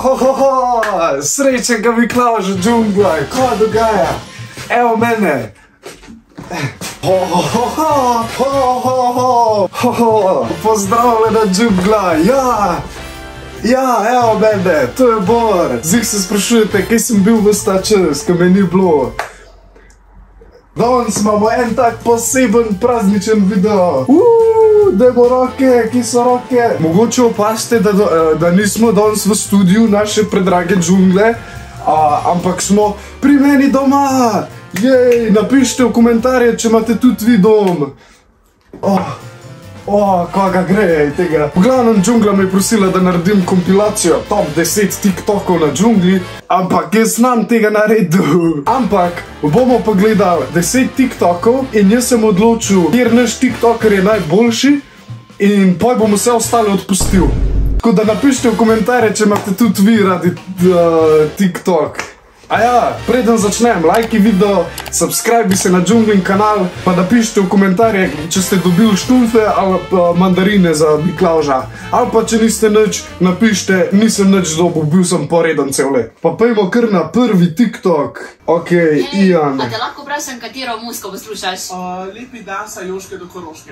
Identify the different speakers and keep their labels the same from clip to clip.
Speaker 1: Srečnega Miklavža džungla, kaj dogaja? Evo mene. Pozdravljena džungla, ja, evo mene, to je Bor. Zdaj se sprašujete, kaj sem bil ves ta čas, ko me ni bilo. Danes imamo en tak poseben prazničen video. Dajmo roke, kje so roke? Mogoče opazite, da nismo danes v studiu naše predrage džungle, ampak smo pri meni doma. Jej, napišite v komentarje, če imate tudi vi dom. Koga gre tega. V glavnem džungla me je prosila, da naredim kompilacijo top 10 TikTokov na džungli, ampak jaz znam tega naredil. Ampak bomo pa gledali 10 TikTokov in jaz sem odločil, kjer naš TikToker je najboljši in poj bom vse ostale odpustil. Tako da napišite v komentarje, če imate tudi vi radi TikTok. A ja, preden začnem, lajki video, subscribe se na džunglin kanal, pa napišite v komentarje, če ste dobili štulfe ali mandarine za Miklavža. Ali pa če niste nič, napišite, nisem nič dobil, bil sem poreden cel let. Pa pojmo kar na prvi TikTok. Ok, Ian.
Speaker 2: A te lahko vprašam, katero muziko poslušaš?
Speaker 3: Lepi dan sa Joške do Koroške.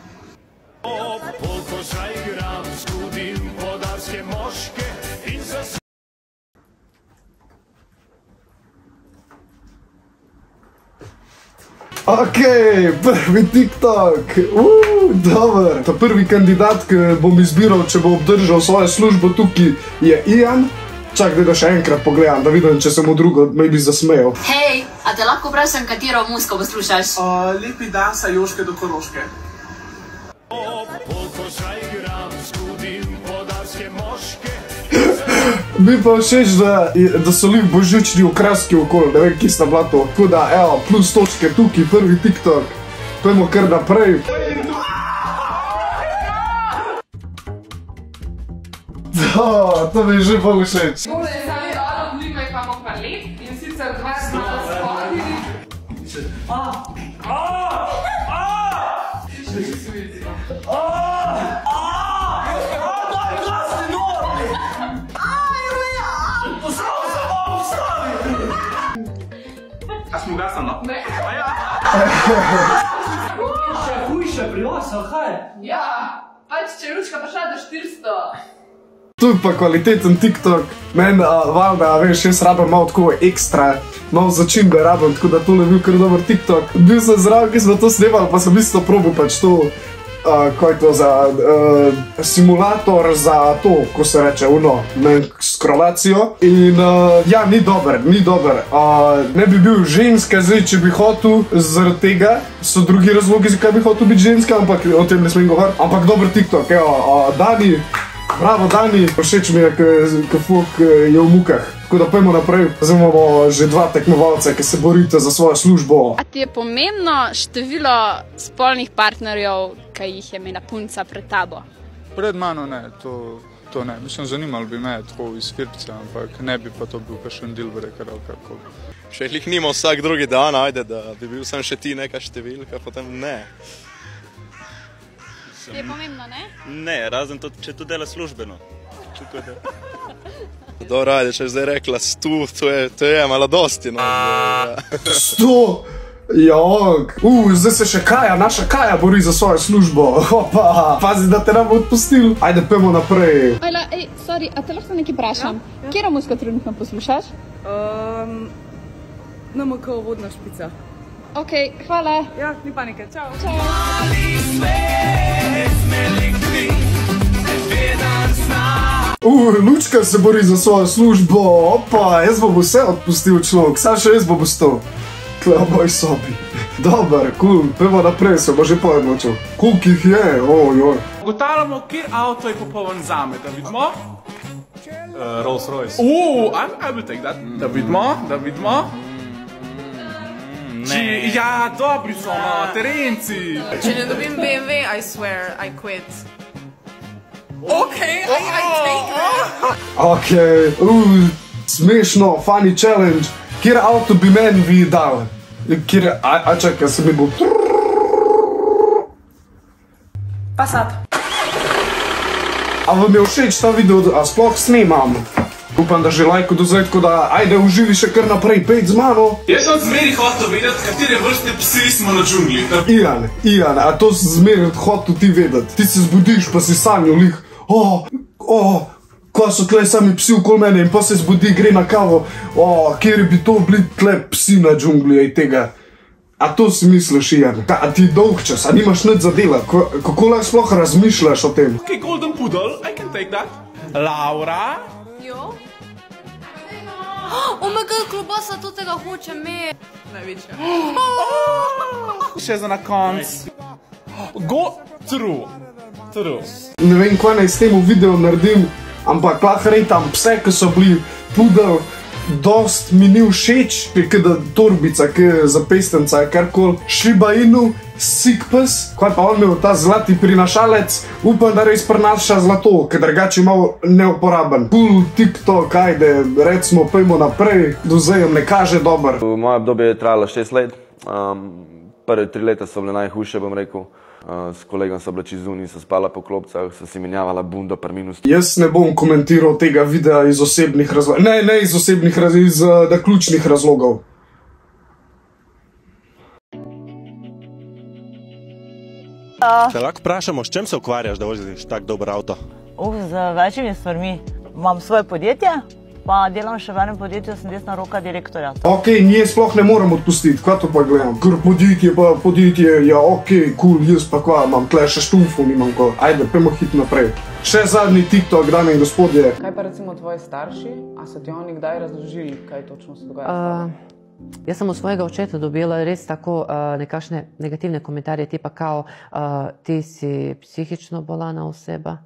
Speaker 1: Ok, prvi TikTok. Dober. Ta prvi kandidat, ki bom izbiral, če bo obdržal svojo službo tukaj, je Ian. Čakaj, da še enkrat pogledam, da vidim, če sem v drugo maybe zasmejal.
Speaker 2: Hej, a te lahko vprašam, katero muziko poslušaš?
Speaker 3: Lepi dan sa Joške do Koroške.
Speaker 1: Mi pa všeč, da so lih božični okraski okoli, ne vem, kje sta bila to. Tako da, evo, plus točke tukaj, prvi TikTok. Pojmo kar naprej. To mi je že bolj všeč.
Speaker 4: Tole je sami rado, mi imamo pa lep in sicer 2 spodi.
Speaker 3: A smo gasano?
Speaker 4: Ne.
Speaker 5: Hujše pri vas, ali kaj?
Speaker 4: Ja, pač če je Ručka prišla do 400.
Speaker 1: Tu je pa kvaliteten TikTok. Meni, valjda, veš, jaz rabim malo tako ekstra, malo začimbe rabim, tako da tole je bil kar dober TikTok. Bil sem zraven, ki smo to snemali, pa sem isto probil pač to, kaj je to za simulator za to, ko se reče, skrolacijo. In ja, ni dober. Ne bi bil ženska zdaj, če bi hotel, zaradi tega so drugi razlogi, zakaj bi hotel biti ženska, ampak o tem ne smem govoriti. Ampak dober TikTok, evo, Dani, bravo Dani, všeč mi je, ko folk je v mukah. Tako da pojmo naprej, zdaj imamo že 2 tekmovalce, ki se borite za svojo službo.
Speaker 6: A ti je pomembno število spolnih partnerjev, ki jih je imela punca pred tabo?
Speaker 7: Pred mano ne, to ne. Mislim, zanimalo bi me tako iz firce, ampak ne bi pa to bil kakšen dealbreaker ali karkoli.
Speaker 8: Še jih nima vsak drugi dan, ajde, da bi bil sam še ti neka številka, potem ne.
Speaker 6: Ti je pomembno, ne?
Speaker 8: Ne, razen to, če to dela službeno. Dobro, ajde, če zdaj rekla 100, to je malo dosti, no.
Speaker 1: 100! Jok! Zdaj se še Kaja, naša Kaja bori za svojo službo. Opa! Pazi, da te ne bo odpustil. Ajde, pojmo naprej.
Speaker 6: Ajla, sorry, a te lahko nekaj vprašam? Kjero muziko trenutno poslušaš?
Speaker 4: NMK vodna špica.
Speaker 6: Ok, hvala.
Speaker 4: Ja, ni panike, čau.
Speaker 1: Lučka se bori za svojo službo. Opa, jaz bom vse odpustil človek, sam še jaz bom ostal. Tle v moji sobi. Dobar, cool, pojmo naprej, se bo že pojednočil. Koliko jih je, ojoj.
Speaker 3: Ugotavljamo, kjer avto je popoln zame, da vidimo.
Speaker 8: Rolls Royce.
Speaker 3: I will take that. Da vidimo. Ja, dobri so, terenci.
Speaker 4: Če ne dobim BMW, I swear, I quit. Okay, I take that.
Speaker 1: Ok, smešno, funny challenge. Kjer avto bi meni vi dal? Čakaj, se mi bo...
Speaker 4: Passat.
Speaker 1: A vam je všeč ta video, a sploh snemam? Upam, da že lajko do zdaj, tako da ajde uživi še kar naprej, pejt z mano.
Speaker 3: Jaz sem zmeri hotel vedeti, katere vrste psi smo na džungli.
Speaker 1: Ian, a to zmeri hotel ti vedeti. Ti se zbudiš, pa si sanjal lih, ko so tle sami psi okoli mene in pa se zbudi, gre na kavo, kjer bi to bili tle psi na džungli, aj tega. A to si misliš, Ian? A ti dolg čas, a nimaš nič za dela? Kako lahko sploh razmišljaš o tem?
Speaker 3: Okay, golden poodle, I can take that. Laura?
Speaker 9: Jo? Omega, klobasa, to tega hoče me. Največja.
Speaker 3: Še za na konc. Go through.
Speaker 1: Ne vem, kaj naj s tem video naredim, ampak lahko rejtam pse, ki so bili pudel, dost mi ni všeč, kada torbica, zapestenca, karkoli. Shiba Inu, sik pes, kaj pa on imel ta zlati prinašalec, upam, da res prinaša zlato, ker drugače malo neuporaben. Cool TikTok, ajde, recimo, pojmo naprej, do zdaj jim ne kaže dober.
Speaker 10: Moje obdobje je trajalo 6 let, prve 3 leta so bile najhujše, bom rekel. S kolegom so bile čizuni, so spala po klopcah, so si menjavala bundo per minus.
Speaker 1: Jaz ne bom komentiral tega videa iz osebnih razlogov. Ne iz osebnih razlogov, iz naključnih razlogov.
Speaker 11: Te lahko vprašamo, s čem se ukvarjaš, da voziš tak dober avto?
Speaker 12: Z večjimi stvarmi. Imam svoje podjetje, pa delam še v enem podjetju, sem desna roka direktorja.
Speaker 1: Ok, nje sploh ne moram odpustiti, kaj to pa gledam? Ker podjetje, ja ok, cool, jaz pa kva, imam tle še štumfo, nimam ko. Ajde, pojmo hit naprej. Še zadnji TikTok, dame in gospodje.
Speaker 4: Kaj pa recimo tvoji starši, a so ti oni kdaj razložili, kaj točno se dogaja s tabo?
Speaker 13: Jaz sem od svojega očeta dobila res tako nekakšne negativne komentarje, tipa kao ti si psihično bolana oseba.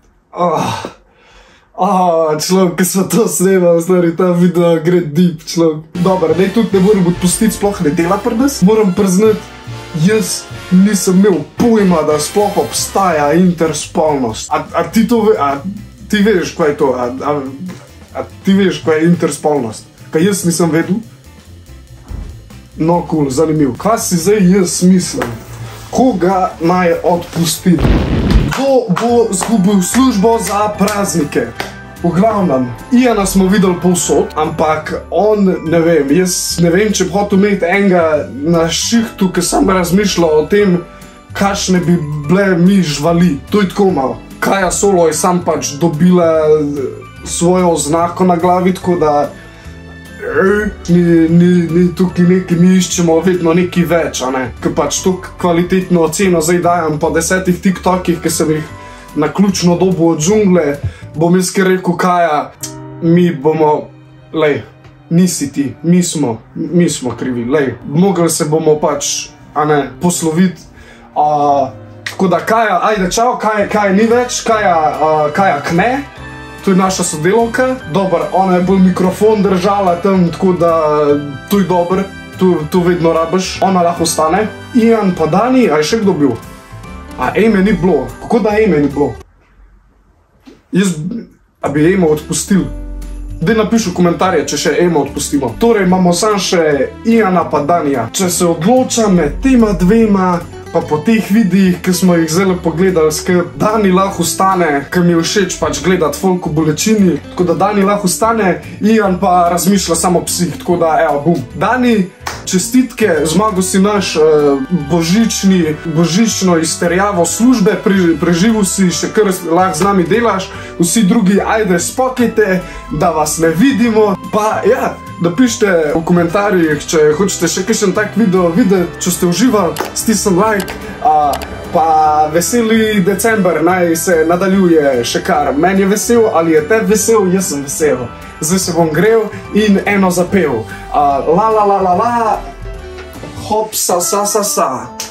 Speaker 1: Človek, ki so to snemal, stari, ta video gre deep, človek. Dobar, ne, tudi ne moram odpustiti, sploh ne dela pri nas. Moram priznati, jaz nisem imel pojma, da sploh obstaja interspolnost. A ti to ti veš, kaj je to? A ti veš, kaj je interspolnost? Kaj jaz nisem vedel? No, cool, zanimiv. Kaj si zdaj jaz mislim? Koga naj odpustim? Kdo bo zgubil službo za praznike? V glavnem, Iana smo videli povsod, ampak on, ne vem, jaz ne vem, če bi hotel imeti enega na šihtu, ki sem razmišljal o tem, kakšne bi bile mi živali. To je tako malo. Kaja Solo je sam pač dobila svojo oznako na glavi, tako da ni tukaj nekaj, mi iščemo vedno nekaj več, a ne? Ker pač tok kvalitetno oceno zdaj dajem po 10 TikTokih, ki sem jih na ključno dobu od džungle, bom jaz kar rekel, Kaja, mi bomo, lej, nisi ti, mi smo krivi, lej, mogli se bomo pač, a ne, posloviti, tako da Kaja, ajde, čau, Kaja ni več, Kaja kne, to je naša sodelovka, dober, ona je bolj mikrofon držala tam, tako da to je dober, to vedno rabiš, ona lahko ostane. Ian pa Dani, a je še kdo bil? A Eme ni bilo, kako da Eme ni bilo? A bi Emo odpustil? Daj napiši v komentarje, če še Emo odpustimo. Torej imamo sam še Iana pa Danija. Če se odločam med tema dvema, pa po teh videih, ki smo jih zelo pogledali, skrb, Dani lahko stane, ker mi je všeč pač gledati folk v bolečini, tako da Dani lahko stane, Ian pa razmišlja samo psih, tako da evo, bum. Dani, čestitke, zmagal si naš božično izterjavo službe, preživel si, še kar lahko z nami delaš, vsi drugi, ajde, spokajte, da vas ne vidimo, pa ja, napišite v komentarjih, če hočete še kakšen tak video videti, če ste uživali, stisnem like, pa veseli december, naj se nadaljuje še kar. Meni je vesel, ali je te vesel, jaz sem vesel. Zdaj se bom grel in eno zapel. La la la la la, hop sa sa sa sa.